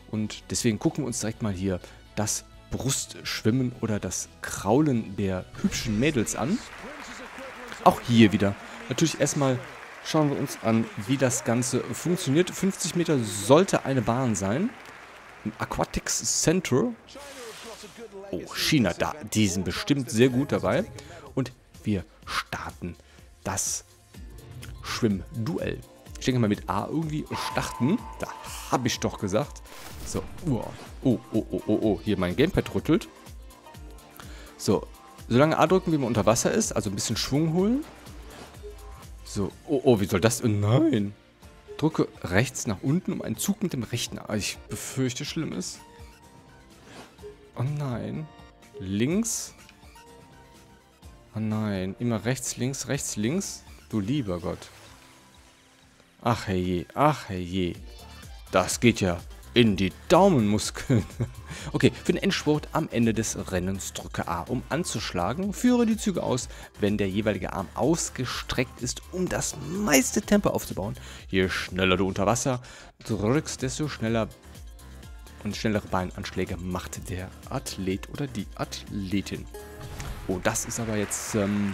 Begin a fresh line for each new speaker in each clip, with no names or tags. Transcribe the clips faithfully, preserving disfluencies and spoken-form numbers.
Und deswegen gucken wir uns direkt mal hier das Brustschwimmen oder das Kraulen der hübschen Mädels an. Auch hier wieder. Natürlich erstmal schauen wir uns an, wie das Ganze funktioniert. fünfzig Meter sollte eine Bahn sein. Im Aquatics Center. Oh, China, da, die sind bestimmt sehr gut dabei. Und wir starten das Schwimmduell. Ich denke mal mit A irgendwie starten. Da habe ich doch gesagt. So, oh, oh, oh, oh, oh, oh. Hier mein Gamepad rüttelt. So, solange A drücken, wie man unter Wasser ist. Also ein bisschen Schwung holen. So, oh, oh, wie soll das? Oh nein. Drücke rechts nach unten, um einen Zug mit dem rechten. Ich befürchte, Schlimmes. Oh nein. Links. Oh nein. Immer rechts, links, rechts, links. Du lieber Gott. Ach herrje, ach herrje. Das geht ja in die Daumenmuskeln. Okay, für den Endspurt am Ende des Rennens drücke A, um anzuschlagen. Führe die Züge aus, wenn der jeweilige Arm ausgestreckt ist, um das meiste Tempo aufzubauen. Je schneller du unter Wasser drückst, desto schneller und schnellere Beinanschläge macht der Athlet oder die Athletin. Oh, das ist aber jetzt ähm,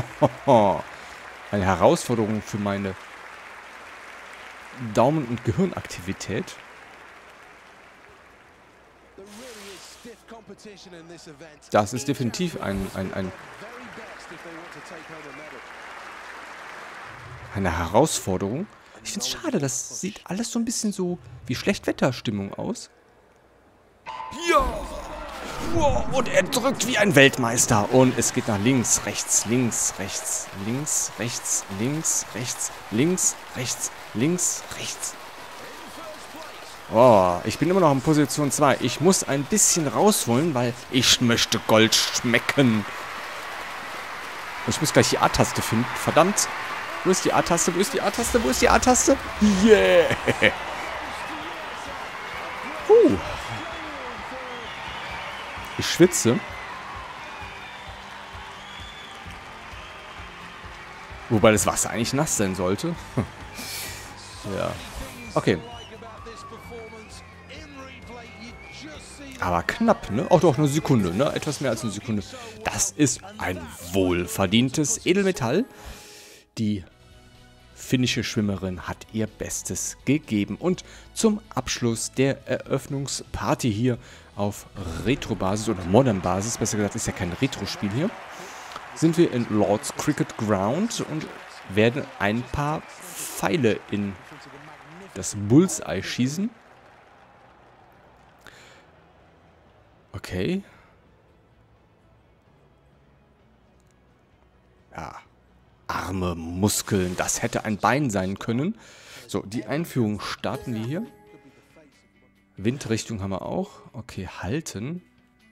eine Herausforderung für meine Daumen- und Gehirnaktivität. Das ist definitiv ein, ein, ein eine Herausforderung. Ich finde es schade, das sieht alles so ein bisschen so wie Schlechtwetterstimmung aus. Ja! Wow, und er drückt wie ein Weltmeister. Und es geht nach links, rechts, links, rechts, links, rechts, links, rechts, links, rechts, links, rechts. Oh, ich bin immer noch in Position zwei. Ich muss ein bisschen rausholen, weil ich möchte Gold schmecken. Ich muss gleich die A-Taste finden. Verdammt. Wo ist die A-Taste? Wo ist die A-Taste? Wo ist die A-Taste? Yeah. Puh. Ich schwitze. Wobei das Wasser eigentlich nass sein sollte. Ja. Okay. Aber knapp, ne? Auch doch eine Sekunde, ne? Etwas mehr als eine Sekunde. Das ist ein wohlverdientes Edelmetall. Die finnische Schwimmerin hat ihr Bestes gegeben. Und zum Abschluss der Eröffnungsparty hier auf Retro-Basis oder Modern-Basis, besser gesagt, ist ja kein Retro-Spiel hier, sind wir in Lord's Cricket Ground und werden ein paar Pfeile in das Bullseye schießen. Okay. Ja. Arme, Muskeln, das hätte ein Bein sein können. So, die Einführung starten wir hier. Windrichtung haben wir auch. Okay, halten.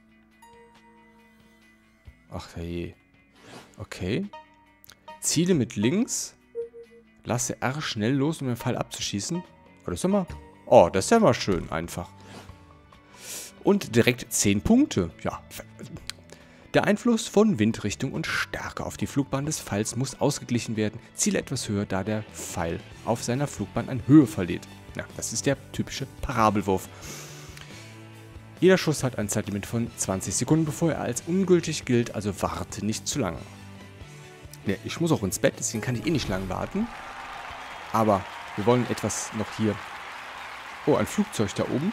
Ach je. Okay. Ziele mit links. Lasse R schnell los, um den Pfeil abzuschießen. Oh, das ist ja mal, oh, das ist ja mal schön einfach. Und direkt zehn Punkte. Ja. Der Einfluss von Windrichtung und Stärke auf die Flugbahn des Pfeils muss ausgeglichen werden. Ziele etwas höher, da der Pfeil auf seiner Flugbahn an Höhe verliert. Ja, das ist der typische Parabelwurf. Jeder Schuss hat ein Zeitlimit von zwanzig Sekunden, bevor er als ungültig gilt, also warte nicht zu lange. Ja, ich muss auch ins Bett, deswegen kann ich eh nicht lang warten. Aber wir wollen etwas noch hier... Oh, ein Flugzeug da oben.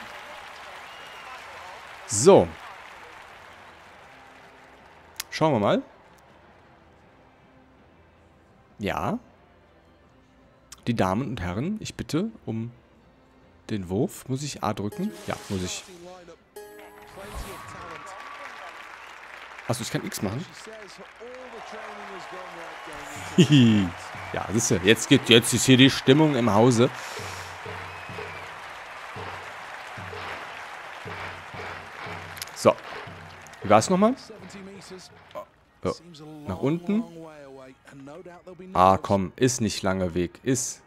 So. Schauen wir mal. Ja. Die Damen und Herren, ich bitte um den Wurf. Muss ich A drücken? Ja, muss ich. Achso, ich kann X machen. Ja, siehst du, jetzt geht, jetzt ist hier die Stimmung im Hause. So. Wie war es nochmal? Oh. Nach unten. Ah, komm, ist nicht langer Weg. Ist.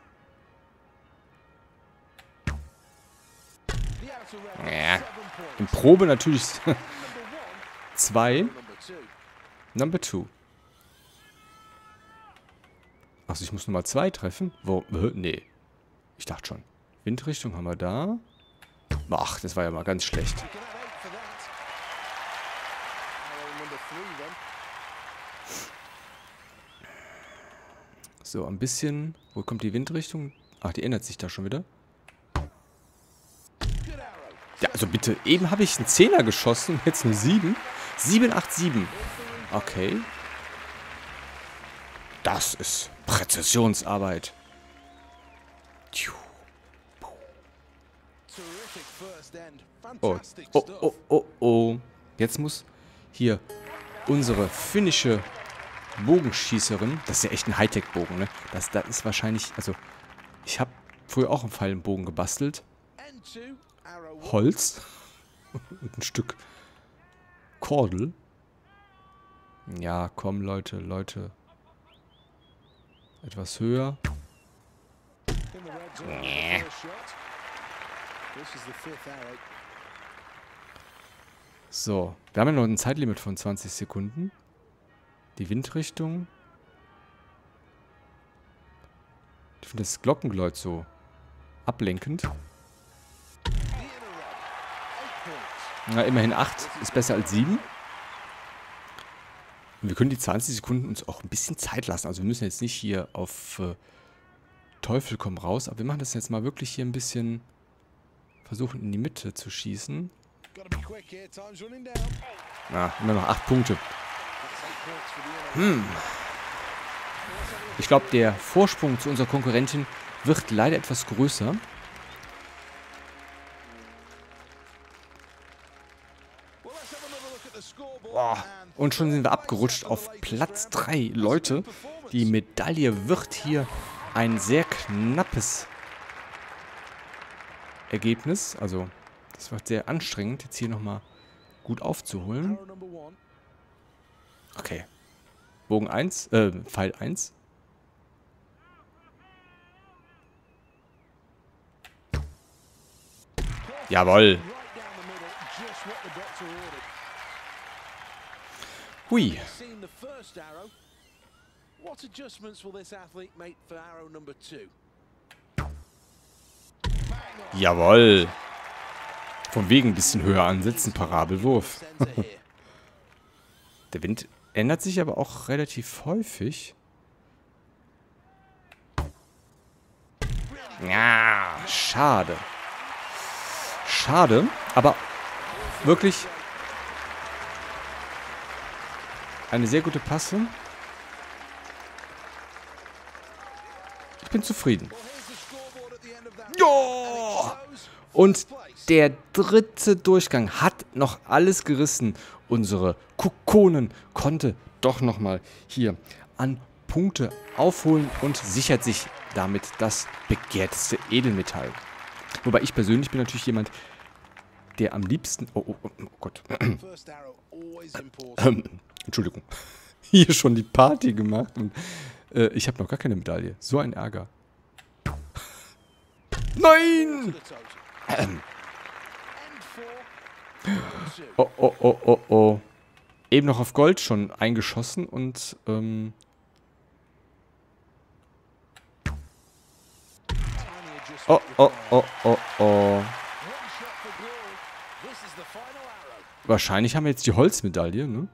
Ja. In Probe natürlich zwei. Number two. Achso, ich muss Nummer zwei treffen? Wo? Nee. Ich dachte schon. Windrichtung haben wir da. Ach, das war ja mal ganz schlecht. So, ein bisschen... Wo kommt die Windrichtung? Ach, die ändert sich da schon wieder. Ja, also bitte. Eben habe ich einen Zehner geschossen und jetzt nur sieben. sieben, acht, sieben. Okay. Das ist Präzisionsarbeit. Oh, oh, oh, oh, oh. Jetzt muss hier unsere finnische Bogenschießerin, das ist ja echt ein Hightech-Bogen, ne? Das, das ist wahrscheinlich, also, ich habe früher auch einen Pfeilenbogen gebastelt. Holz. Und ein Stück Kordel. Ja, komm, Leute, Leute. Etwas höher. Nee. So, wir haben ja noch ein Zeitlimit von zwanzig Sekunden. Die Windrichtung. Ich finde das Glockengeläut so ablenkend. Na, immerhin acht ist besser als sieben. Und wir können die zwanzig Sekunden uns auch ein bisschen Zeit lassen. Also wir müssen jetzt nicht hier auf äh, Teufel komm raus. Aber wir machen das jetzt mal wirklich hier ein bisschen... Versuchen in die Mitte zu schießen. Na, immer noch acht Punkte. Hm. Ich glaube, der Vorsprung zu unserer Konkurrentin wird leider etwas größer. Boah. Und schon sind wir abgerutscht auf Platz drei. Leute, die Medaille wird hier ein sehr knappes Ergebnis. Also, das wird sehr anstrengend, jetzt hier nochmal gut aufzuholen. Okay. Bogen eins, äh, Pfeil eins. Jawohl. Hui. Jawohl. Von wegen ein bisschen höher ansetzen, Parabelwurf. Der Wind ändert sich aber auch relativ häufig. Ja, schade. Schade, aber wirklich eine sehr gute Passe. Ich bin zufrieden. Ja! Und der dritte Durchgang hat noch alles gerissen. Unsere Kukonen konnte doch nochmal hier an Punkte aufholen und sichert sich damit das begehrteste Edelmetall. Wobei ich persönlich bin natürlich jemand, der am liebsten... Oh, oh, oh, oh Gott. ähm, Entschuldigung. Hier schon die Party gemacht und äh, ich habe noch gar keine Medaille. So ein Ärger. Nein! Ähm. Oh, oh, oh, oh, oh. Eben noch auf Gold schon eingeschossen und, ähm... Oh, oh, oh, oh, oh. Wahrscheinlich haben wir jetzt die Holzmedaille, ne?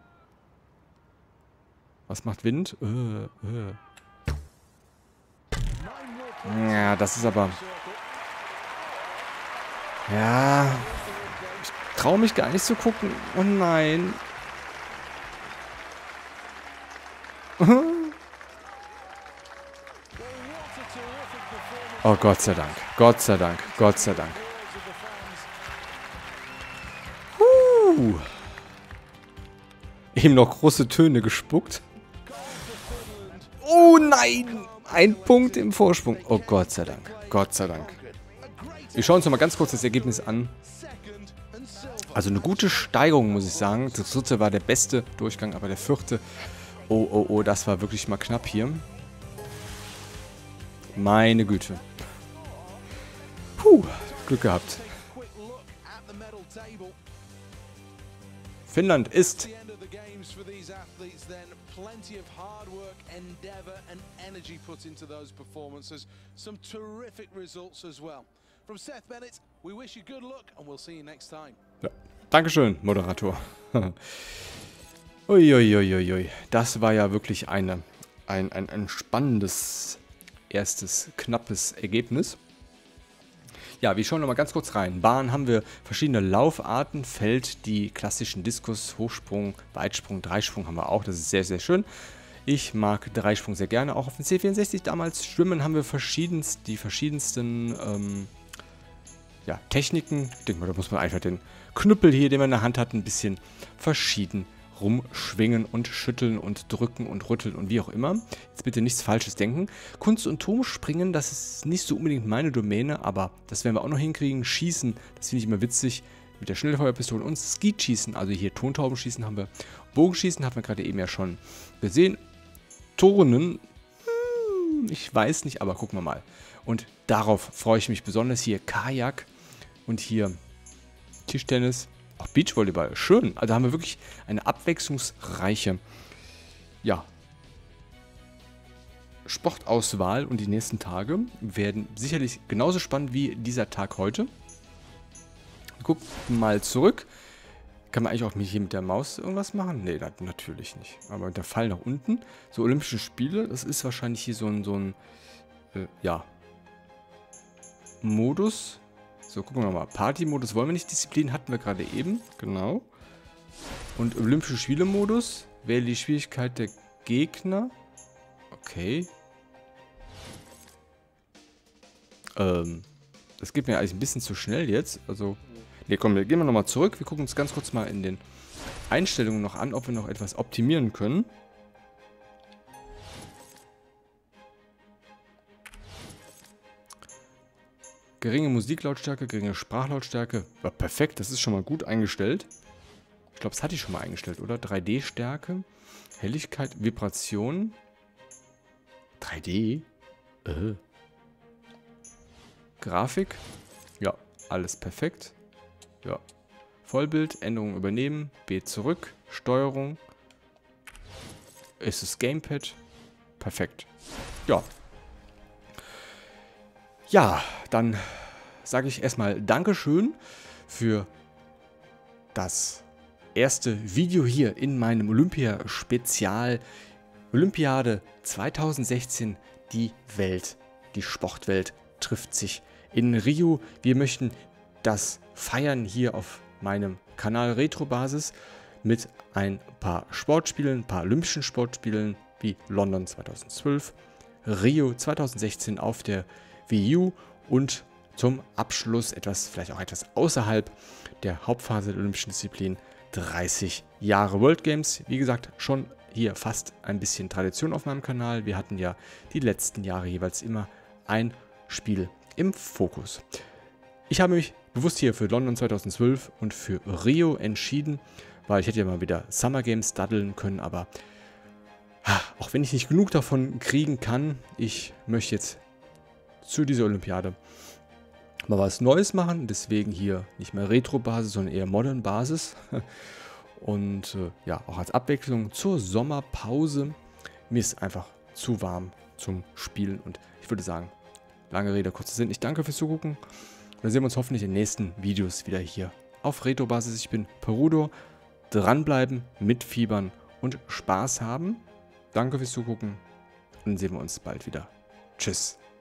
Was macht Wind? Äh, äh. Ja, das ist aber... Ja... Ich traue mich gar nicht zu gucken. Oh nein. Oh, Gott sei Dank. Gott sei Dank. Gott sei Dank. Huh. Eben noch große Töne gespuckt. Oh nein! Ein Punkt im Vorsprung. Oh, Gott sei Dank. Gott sei Dank. Wir schauen uns noch mal ganz kurz das Ergebnis an. Also eine gute Steigerung, muss ich sagen. Der dritte war der beste Durchgang, aber der vierte... Oh, oh, oh, das war wirklich mal knapp hier. Meine Güte. Puh, Glück gehabt. Finnland ist... Plenty of hard work, endeavor, and energy put into those performances. Some terrific results as well. From Seth Bennett, Ja. Dankeschön, Moderator. Uiuiuiui. Das war ja wirklich eine, ein, ein, ein spannendes, erstes, knappes Ergebnis. Ja, wir schauen noch mal ganz kurz rein. Bahn haben wir verschiedene Laufarten, Feld, die klassischen Diskus, Hochsprung, Weitsprung, Dreisprung haben wir auch. Das ist sehr, sehr schön. Ich mag Dreisprung sehr gerne, auch auf dem C vierundsechzig damals. Schwimmen haben wir verschiedenst, die verschiedensten ähm, ja, Techniken. Ich denke mal, da muss man einfach den Knüppel hier, den man in der Hand hat, ein bisschen verschieden rumschwingen und schütteln und drücken und rütteln und wie auch immer. Jetzt bitte nichts Falsches denken. Kunst- und Turmspringen, das ist nicht so unbedingt meine Domäne, aber das werden wir auch noch hinkriegen. Schießen, das finde ich immer witzig, mit der Schnellfeuerpistole und Skeetschießen, also hier Tontaubenschießen haben wir. Bogenschießen hatten wir gerade eben ja schon gesehen. Turnen, hm, ich weiß nicht, aber gucken wir mal. Und darauf freue ich mich besonders. Hier Kajak und hier Tischtennis. Auch Beachvolleyball, schön. Also haben wir wirklich eine abwechslungsreiche, ja, Sportauswahl und die nächsten Tage werden sicherlich genauso spannend wie dieser Tag heute. Guckt mal zurück. Kann man eigentlich auch hier mit der Maus irgendwas machen? Nee, natürlich nicht. Aber der Pfeil nach unten. So Olympische Spiele, das ist wahrscheinlich hier so ein, so ein äh, ja, Modus. So, gucken wir mal. Party-Modus wollen wir nicht. Disziplin hatten wir gerade eben. Genau. Und Olympische Spiele-Modus. Wähle die Schwierigkeit der Gegner. Okay. Ähm. Das geht mir eigentlich ein bisschen zu schnell jetzt. Also. Ne, komm, wir gehen wir nochmal zurück. Wir gucken uns ganz kurz mal in den Einstellungen noch an, ob wir noch etwas optimieren können. Geringe Musiklautstärke, geringe Sprachlautstärke. War perfekt, das ist schon mal gut eingestellt. Ich glaube, das hatte ich schon mal eingestellt, oder? drei D-Stärke, Helligkeit, Vibration. drei D? Äh. Grafik. Ja, alles perfekt. Ja. Vollbild, Änderungen übernehmen, B zurück, Steuerung. Ist das Gamepad. Perfekt. Ja. Ja, dann sage ich erstmal Dankeschön für das erste Video hier in meinem Olympia-Spezial. Olympiade zweitausendsechzehn, die Welt, die Sportwelt trifft sich in Rio. Wir möchten das feiern hier auf meinem Kanal Retro-Basis mit ein paar Sportspielen, ein paar olympischen Sportspielen wie London zweitausendzwölf, Rio zweitausendsechzehn auf der Wii U und zum Abschluss etwas, vielleicht auch etwas außerhalb der Hauptphase der olympischen Disziplin, dreißig Jahre World Games. Wie gesagt, schon hier fast ein bisschen Tradition auf meinem Kanal. Wir hatten ja die letzten Jahre jeweils immer ein Spiel im Fokus. Ich habe mich bewusst hier für London zweitausendzwölf und für Rio entschieden, weil ich hätte ja mal wieder Summer Games daddeln können, aber auch wenn ich nicht genug davon kriegen kann, ich möchte jetzt zu dieser Olympiade mal was Neues machen. Deswegen hier nicht mehr Retro-Basis, sondern eher Modern-Basis. Und äh, ja, auch als Abwechslung zur Sommerpause. Mir ist einfach zu warm zum Spielen. Und ich würde sagen, lange Rede, kurzer Sinn. Ich danke fürs Zugucken. Und dann sehen wir uns hoffentlich in den nächsten Videos wieder hier auf Retro-Basis. Ich bin Perudo. Dranbleiben, mitfiebern und Spaß haben. Danke fürs Zugucken. Und dann sehen wir uns bald wieder. Tschüss.